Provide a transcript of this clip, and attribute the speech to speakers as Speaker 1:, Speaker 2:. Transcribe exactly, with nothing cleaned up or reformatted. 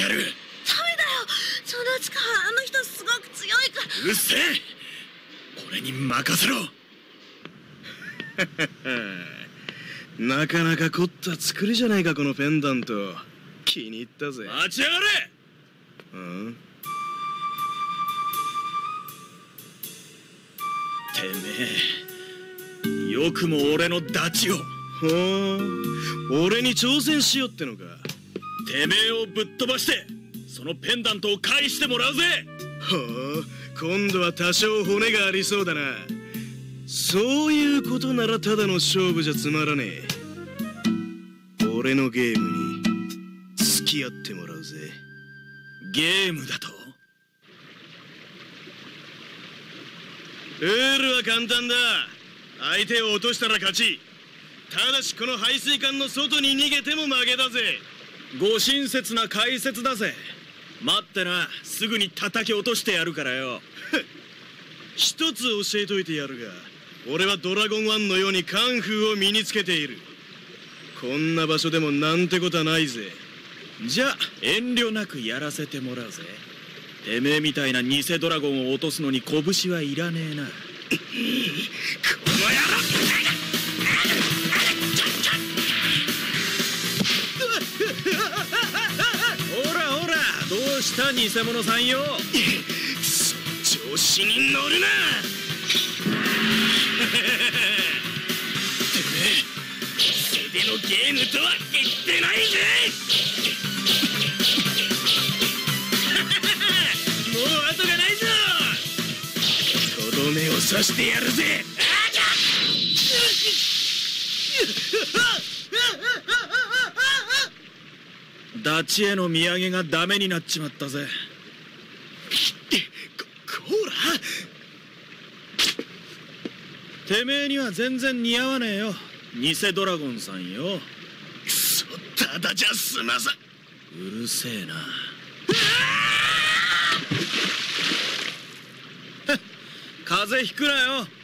Speaker 1: かる。
Speaker 2: ダメだよ、その力あの人すごく強いから。
Speaker 1: うるせえ、俺に任せろ。
Speaker 3: なかなか凝った作りじゃないかこのペンダント。気に入ったぜ。
Speaker 1: 待ちやがれ。
Speaker 3: うん、
Speaker 1: てめえ、よくも俺のダチを。
Speaker 3: ほう、俺に挑戦しよってのか。
Speaker 1: てめえをぶっ飛ばしてそのペンダントを返してもらうぜ。
Speaker 3: ほう、今度は多少骨がありそうだな。そういうことならただの勝負じゃつまらねえ。俺のゲームに付き合ってもらうぜ。
Speaker 1: ゲームだと？
Speaker 3: ルールは簡単だ。相手を落としたら勝ち。ただしこの排水管の外に逃げても負けだぜ。
Speaker 1: ご親切な解説だぜ。待ってな、すぐに叩き落としてやるからよ。
Speaker 3: 一つ教えといてやるが、俺はドラゴンワンのようにカンフーを身につけている。こんな場所でもなんてことはないぜ。
Speaker 1: じゃあ遠慮なくやらせてもらうぜ。てめえみたいな偽ドラゴンを落とすのに拳はいらねえな。この野郎。ほらほら、どうした偽物さんよ。
Speaker 3: 調子に乗るな。
Speaker 1: てめえ、手でのゲームとは言ってないぜ。もう後がないぞ。とどめを刺してやるぜ。ダチへの土産がダメになっちまったぜ。
Speaker 3: ここ
Speaker 1: ら、てめえには全然似合わねえよ、偽ドラゴンさんよ。
Speaker 3: くそ、ただじゃ済まさ。
Speaker 1: うるせえな。風邪ひくなよ。